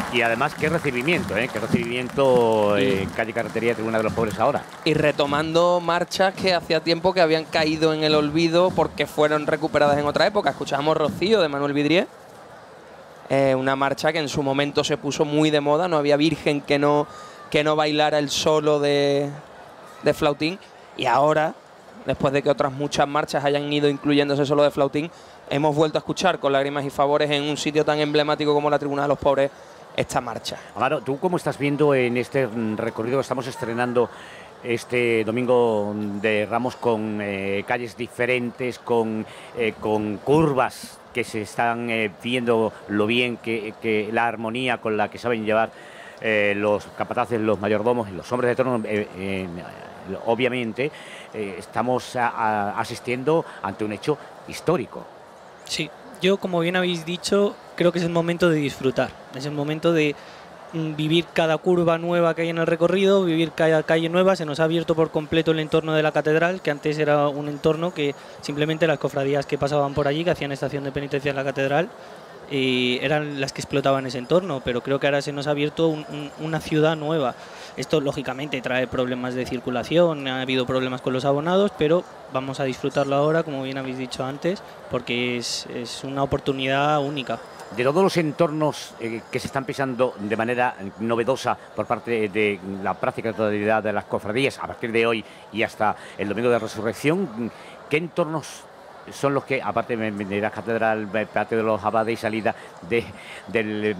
Y además, qué recibimiento, ¿eh? Qué recibimiento calle Carretería, Tribuna de los Pobres ahora. Y retomando marchas que hacía tiempo que habían caído en el olvido porque fueron recuperadas en otra época. Escuchábamos Rocío de Manuel Vidrié, una marcha que en su momento se puso muy de moda. No había virgen que no bailara el solo de flautín. Y ahora, después de que otras muchas marchas hayan ido incluyendo ese solo de flautín, hemos vuelto a escuchar con lágrimas y favores en un sitio tan emblemático como la Tribuna de los Pobres esta marcha. Amaro, ¿tú cómo estás viendo en este recorrido que estamos estrenando este domingo de Ramos con calles diferentes, con curvas que se están viendo lo bien que la armonía con la que saben llevar los capataces, los mayordomos y los hombres de torno? Obviamente estamos asistiendo ante un hecho histórico. Sí, yo, como bien habéis dicho, creo que es el momento de disfrutar. Es el momento de vivir cada curva nueva que hay en el recorrido, vivir cada calle nueva. Se nos ha abierto por completo el entorno de la catedral, que antes era un entorno que simplemente las cofradías que pasaban por allí, que hacían estación de penitencia en la catedral, eran las que explotaban ese entorno, pero creo que ahora se nos ha abierto una ciudad nueva. Esto lógicamente trae problemas de circulación, ha habido problemas con los abonados, pero vamos a disfrutarlo ahora, como bien habéis dicho antes, porque es una oportunidad única. De todos los entornos que se están pisando de manera novedosa por parte de la práctica totalidad de las cofradías a partir de hoy y hasta el Domingo de Resurrección, ¿qué entornos son los que, aparte de la catedral, patio de los abades y salida del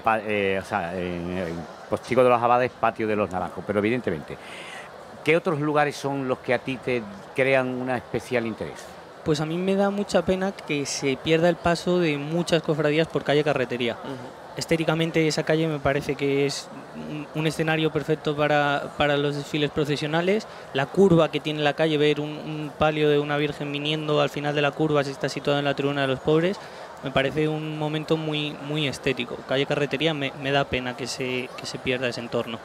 postigo de los abades, patio de los naranjos? Pero evidentemente, ¿qué otros lugares son los que a ti te crean un especial interés? Pues a mí me da mucha pena que se pierda el paso de muchas cofradías por calle Carretería. Estéticamente esa calle me parece que es un escenario perfecto para los desfiles procesionales. La curva que tiene la calle, ver un palio de una virgen viniendo al final de la curva, si está situada en la Tribuna de los Pobres, me parece un momento muy, muy estético. Calle Carretería me da pena que se pierda ese entorno.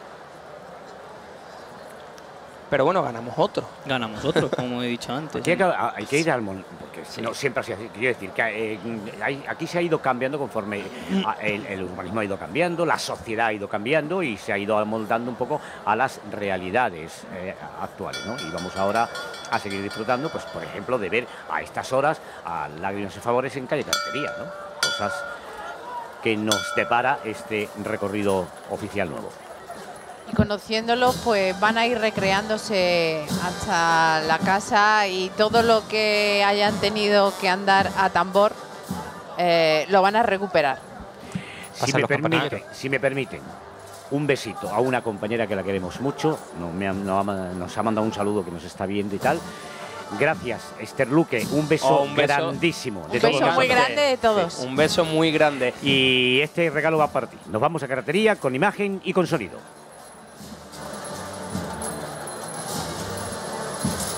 Pero bueno, ganamos otro. Ganamos otro, como he dicho antes. Hay que ir al porque si no, siempre así. Quiero decir que aquí se ha ido cambiando conforme el urbanismo ha ido cambiando, la sociedad ha ido cambiando y se ha ido amoldando un poco a las realidades actuales, ¿no? Y vamos ahora a seguir disfrutando, pues por ejemplo, de ver a estas horas a Lágrimas y Favores en calle Carretería, ¿no? Cosas que nos depara este recorrido oficial nuevo. Y conociéndolos, pues van a ir recreándose hasta la casa y todo lo que hayan tenido que andar a tambor lo van a recuperar. Si me permiten, un besito a una compañera que la queremos mucho, nos ha mandado un saludo que nos está viendo y tal. Gracias, Esther Luque, un beso grandísimo. Un beso muy grande de todos. Sí, un beso muy grande. Y este regalo va para ti. Nos vamos a Carretería con imagen y con sonido.